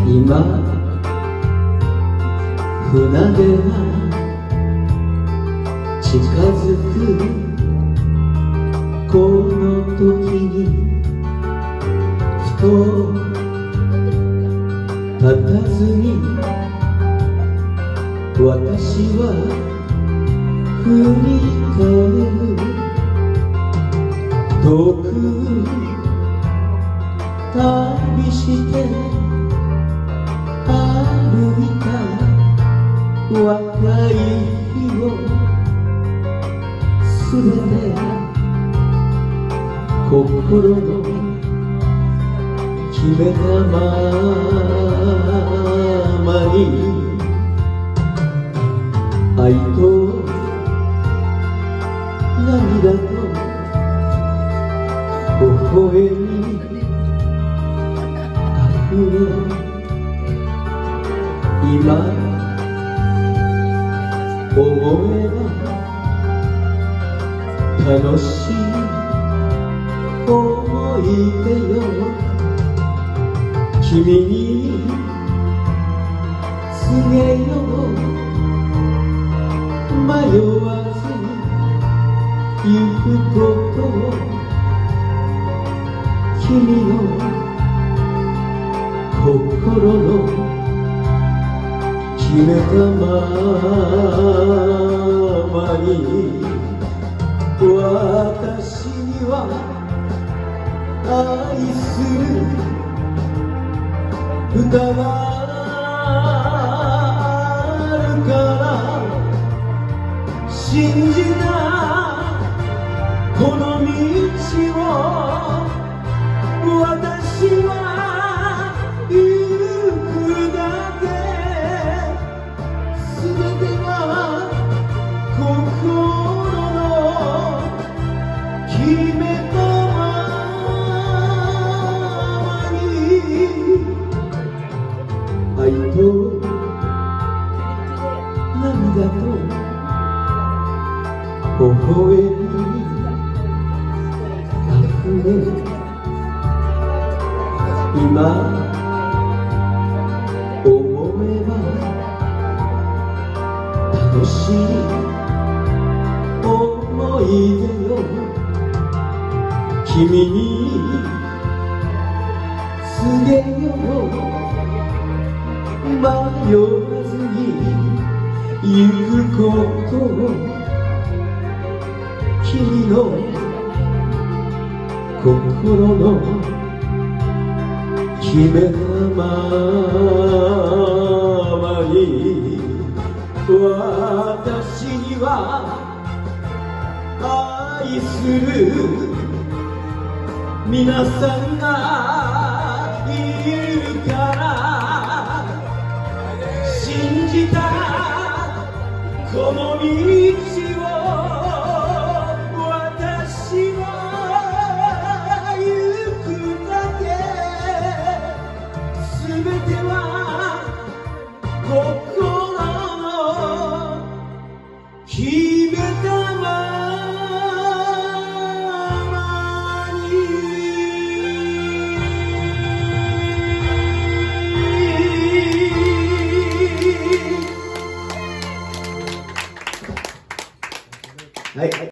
今船出が近づくこの時にふと佇み私は振り返る遠く旅して歩いた若い日をすべて心の決めたままに愛と涙と微笑みあふれ今思えば楽しい思い出よ君に告げよう迷わず行くことを君の心の決めたままに私には愛する歌があるから信じたこの道を私は行くだけ全ては心の決めたままに愛と涙と微笑みあふれ今思えば楽しい思い出よ君に告げよう迷わずに行くことを君の心の決めたままに私には愛する皆さんがいるから信じたこの道を私は行くだけ全ては心の決めたままにはい。